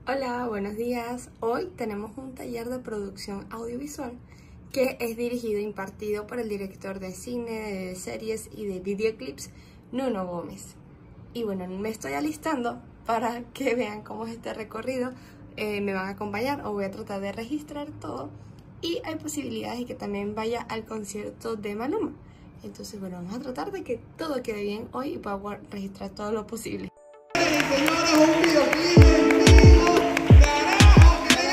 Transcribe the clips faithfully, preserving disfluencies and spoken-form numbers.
Hola, buenos días. Hoy tenemos un taller de producción audiovisual que es dirigido e impartido por el director de cine, de series y de videoclips, Nuno Gómez. Y bueno, me estoy alistando para que vean cómo es este recorrido. Eh, me van a acompañar o voy a tratar de registrar todo. Y hay posibilidades de que también vaya al concierto de Maluma. Entonces, bueno, vamos a tratar de que todo quede bien hoy y pueda registrar todo lo posible. Señores, un videoclip en vivo, carajo, qué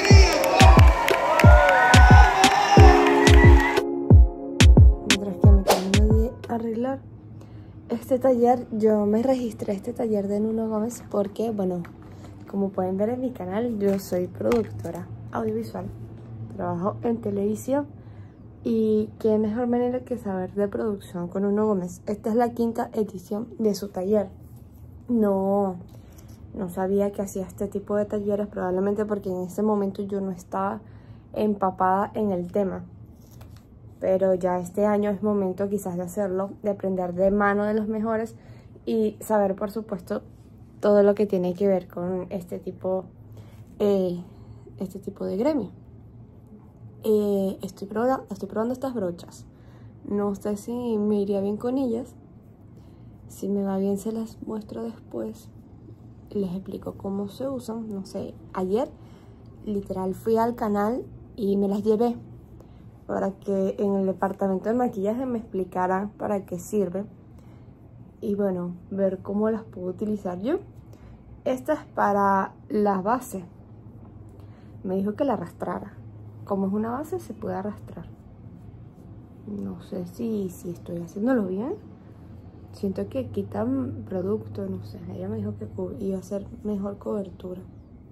alegría. Mientras que me termino de arreglar este taller, yo me registré este taller de Nuno Gómez porque, bueno, como pueden ver en mi canal, yo soy productora audiovisual, trabajo en televisión y qué mejor manera que saber de producción con Nuno Gómez. Esta es la quinta edición de su taller. No, no sabía que hacía este tipo de talleres, probablemente porque en ese momento yo no estaba empapada en el tema. Pero ya este año es momento quizás de hacerlo, de aprender de mano de los mejores y saber, por supuesto, todo lo que tiene que ver con este tipo, eh, este tipo de gremio. Eh, estoy, probando, estoy probando estas brochas. No sé si me iría bien con ellas. Si me va bien se las muestro después. Les explico cómo se usan. No sé, ayer literal fui al canal y me las llevé para que en el departamento de maquillaje me explicaran para qué sirve. Y bueno, ver cómo las puedo utilizar yo. Esta es para la base. Me dijo que la arrastrara. Como es una base se puede arrastrar. No sé si, si estoy haciéndolo bien. Siento que quitan producto, no sé. Ella me dijo que iba a hacer mejor cobertura.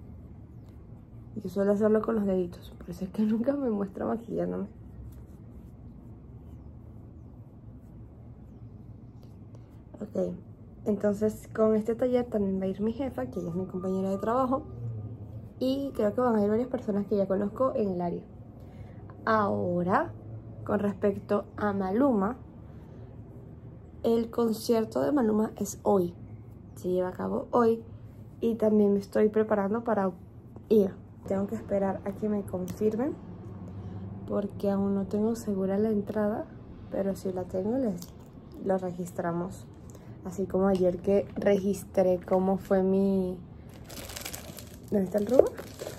Yo suelo hacerlo con los deditos, por eso es que nunca me muestra maquillándome. Ok, entonces con este taller también va a ir mi jefa, que ella es mi compañera de trabajo. Y creo que van a ir varias personas que ya conozco en el área. Ahora, con respecto a Maluma, el concierto de Maluma es hoy, se lleva a cabo hoy y también me estoy preparando para ir. Tengo que esperar a que me confirmen porque aún no tengo segura la entrada, pero si la tengo les lo registramos. Así como ayer que registré cómo fue mi... ¿Dónde está el rubor?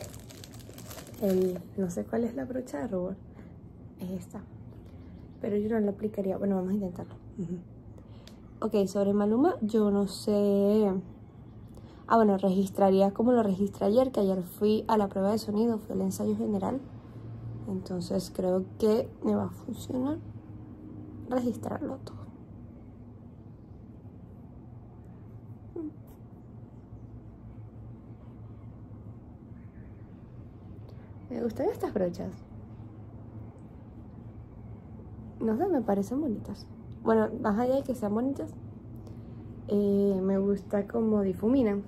El... No sé cuál es la brocha de rubor. Es esta. Pero yo no la aplicaría. Bueno, vamos a intentarlo. Uh-huh. Ok, sobre Maluma, yo no sé... Ah, bueno, registraría como lo registré ayer, que ayer fui a la prueba de sonido, fue el ensayo general. Entonces creo que me va a funcionar registrarlo todo. Me gustan estas brochas. No sé, me parecen bonitas. Bueno, más allá de que sean bonitas, eh, me gusta cómo difuminan.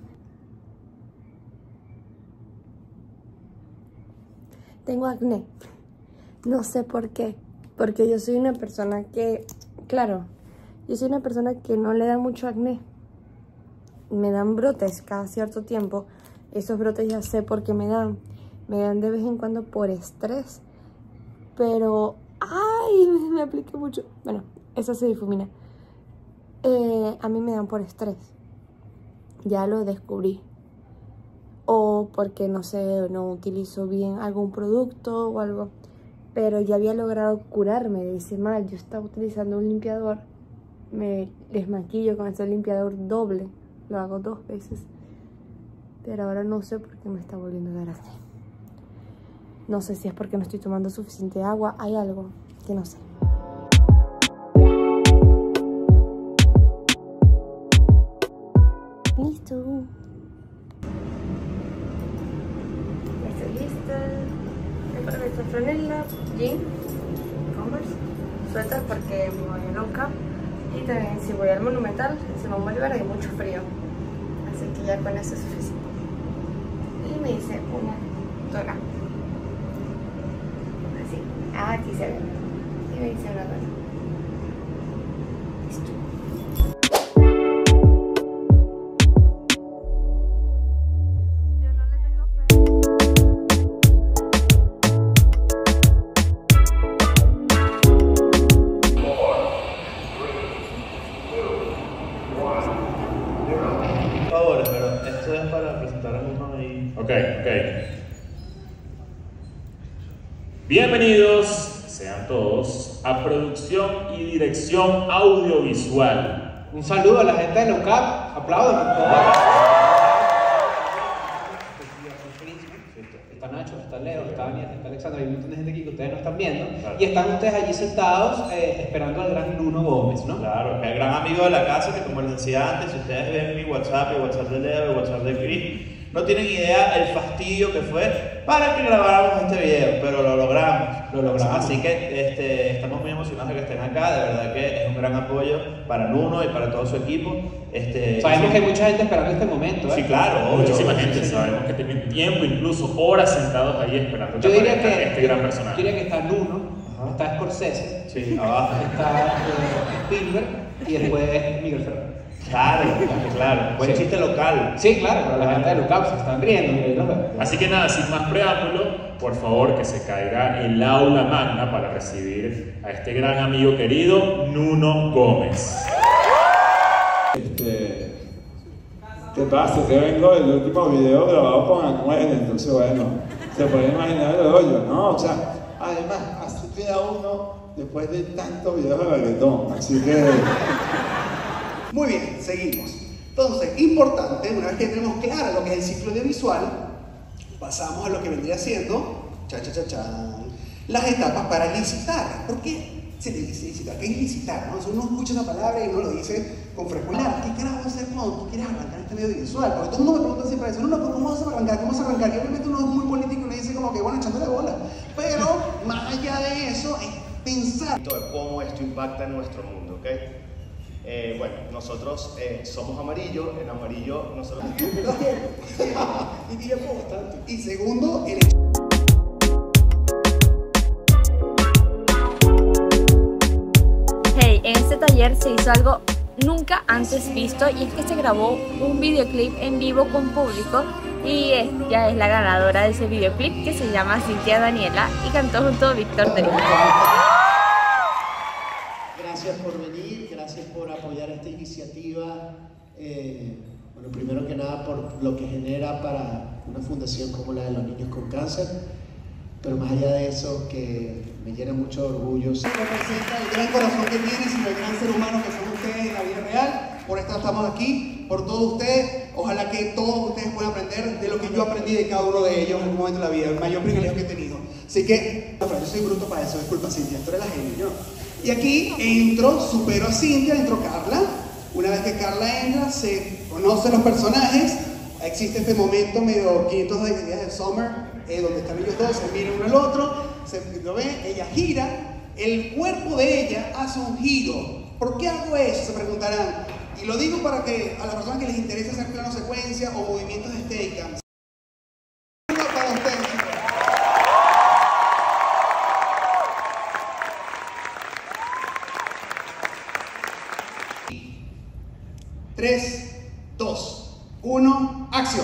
Tengo acné. No sé por qué. Porque yo soy una persona que, claro, yo soy una persona que no le da mucho acné. Me dan brotes cada cierto tiempo. Esos brotes ya sé por qué me dan. Me dan de vez en cuando por estrés. Pero, ¡ay! Me, me apliqué mucho. Bueno, eso se difumina. Eh, a mí me dan por estrés. Ya lo descubrí. O porque, no sé, no utilizo bien algún producto o algo. Pero ya había logrado curarme de ese mal. Yo estaba utilizando un limpiador. Me desmaquillo con ese limpiador doble. Lo hago dos veces. Pero ahora no sé por qué me está volviendo a dar acné. No sé si es porque no estoy tomando suficiente agua. Hay algo que no sé. Listo. Estoy lista. Voy para nuestra franela, jean, Converse, suéter porque me voy loca. Y también si voy al Monumental, en Simón Bolívar hay mucho frío. Así que ya con eso es suficiente. Y me hice una toga. Así. Ah, aquí se ve. Y me hice una toga. Listo. Yo no le tengo fe. Ok, ok. Bienvenidos sean todos a Producción y Dirección Audiovisual. Un saludo a la gente de Locap, aplaudan por favor. Está Nacho, está Leo, está Daniel, está Alexandra, hay un montón de gente aquí que ustedes no están viendo. Claro. Y están ustedes allí sentados eh, esperando al gran Nuno Gómez, ¿no? Claro, el gran amigo de la casa que, como les decía antes, si ustedes ven mi WhatsApp, el WhatsApp de Leo, el WhatsApp de Chris, no tienen idea el fastidio que fue para que grabáramos este video, pero lo logramos. Lo logramos. Así que este, estamos muy emocionados de que estén acá, de verdad que es un gran apoyo para Nuno y para todo su equipo. Este, Sabemos sí, que hay mucha gente esperando este momento, ¿eh? Sí, claro, muchísima obvio. gente, sabemos que tienen tiempo, incluso horas sentados ahí esperando Yo diría que, este gran personaje. yo diría que está Nuno, está Scorsese, Sí, abajo. está eh, Spielberg y después Miguel Ferrer. Claro, claro. Buen Sí. chiste local. Sí, claro, pero la gente de Locap se están riendo, mira, yo los veo. Así que nada, sin más preámbulo, por favor que se caiga el aula magna para recibir a este gran amigo querido, Nuno Gómez. Este, ¿qué pasa? Que vengo del último video grabado con Anuel, entonces bueno, se puede imaginar el hoyo, ¿no? O sea, además, así queda uno después de tantos videos de reggaetón, así que... Muy bien, seguimos. Entonces, importante, una vez que tenemos claro lo que es el ciclo audiovisual, pasamos a lo que vendría siendo, cha cha cha cha, las etapas para licitar. ¿Por qué se le dice licitar? ¿Qué es licitar? ¿No? Uno escucha esa palabra y uno lo dice con frecuencia. ¿Qué carajo hacer cuando tú quieres arrancar este medio audiovisual? Porque todo el mundo me pregunta siempre eso. No, no, pero ¿cómo vas a arrancar? ¿Cómo vas a arrancar? Y obviamente uno es muy político y le dice como que, bueno, echándole bola. Pero, más allá de eso, es pensar De cómo esto impacta en nuestro mundo, ¿ok? Eh, bueno, nosotros eh, somos amarillo, en amarillo nosotros... y tiempo bastante. Y segundo, el Hey, en este taller se hizo algo nunca antes visto y es que se grabó un videoclip en vivo con público y ella es la ganadora de ese videoclip que se llama Cintia Daniela y cantó junto a Víctor Trejos. Gracias por venir, gracias por apoyar esta iniciativa. Eh, bueno, primero que nada por lo que genera para una fundación como la de los niños con cáncer, pero más allá de eso, que me llena mucho de orgullo. representa el gran corazón que tienes y el gran ser humano que son ustedes en la vida real. Por esto estamos aquí, por todos ustedes. Ojalá que todos ustedes puedan aprender de lo que yo aprendí de cada uno de ellos en algún momento de la vida, el mayor privilegio que he tenido. Así que, yo soy bruto para eso, disculpa Cintia, tú eres la genio, yo. Y aquí entro, supero a Cintia, entro Carla. Una vez que Carla entra, se conocen los personajes. Existe este momento medio quinientos días de Summer, eh, donde están ellos dos, se miran uno al otro, se lo ven, ella gira, el cuerpo de ella hace un giro. ¿Por qué hago eso? Se preguntarán. Y lo digo para que a las personas que les interesa hacer plano secuencia o movimientos de Steadicam. Para ustedes, chicos. tres, dos, uno, acción.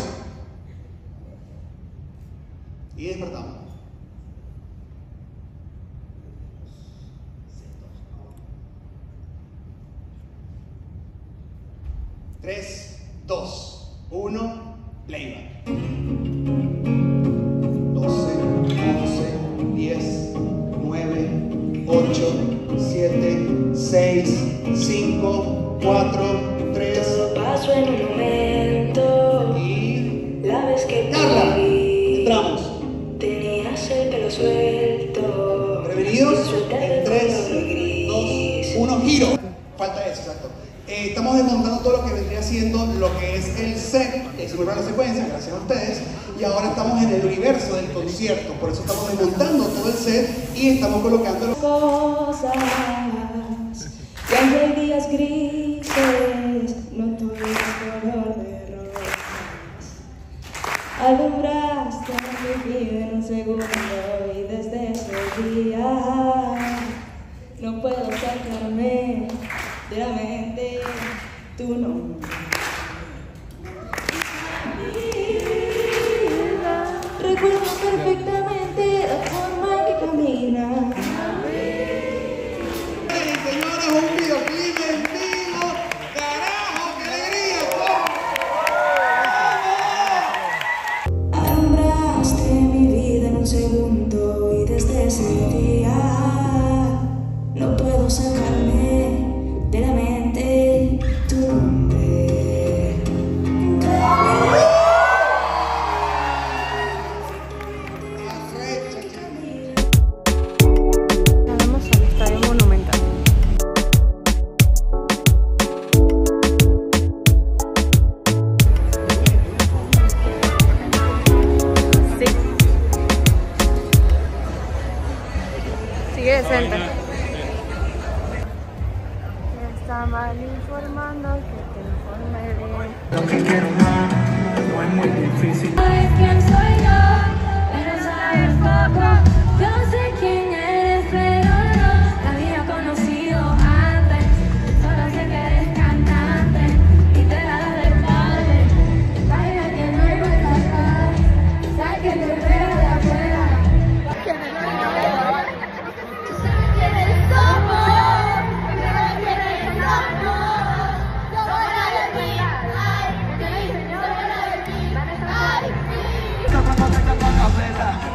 Y despertamos. tres, dos, uno, playback. doce, once, diez, nueve, ocho, siete, seis, cinco, cuatro, tres. Paso en un momento. Y La vez que Carla, te vi, entramos. tenías el pelo suelto. Prevenidos Suéltate en el tres, color gris. dos, uno, giro. Falta eso, exacto. Eh, estamos desmontando todo lo que vendría siendo lo que es el set, es una gran secuencia, gracias a ustedes. Y ahora estamos en el universo del concierto, por eso estamos desmontando todo el set y estamos colocando los... Cosas. Y aunque hay días grises, no todo es color de rosas. Alumbraste mi vida en un segundo y desde ese día no puedo sacarme de la mente tu nombre. Recuerdo perfectamente la forma en que caminas. Hey, señores, un videoclip en vivo. ¡Carajo, qué alegría!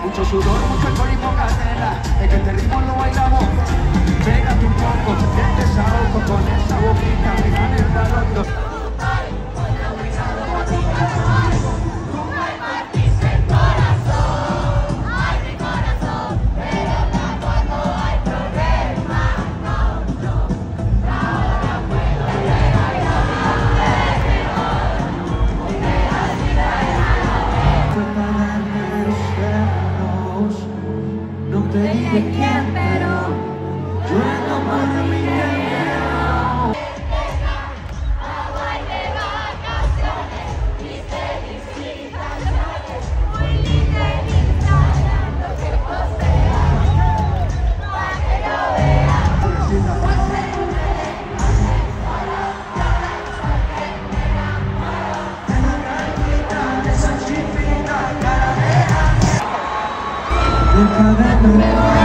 Mucho sudor, mucho alcohol y poca tela. Es que este ritmo lo bailamos. Pégate un poco, este desahogo con esa boquita. Me gana el balón. No te dije quién, pero yo no puedo mi dinero. Hawaii de vacaciones, mis felicitaciones. Muy linda en Instagram lo que posea, para que lo vean. Deja de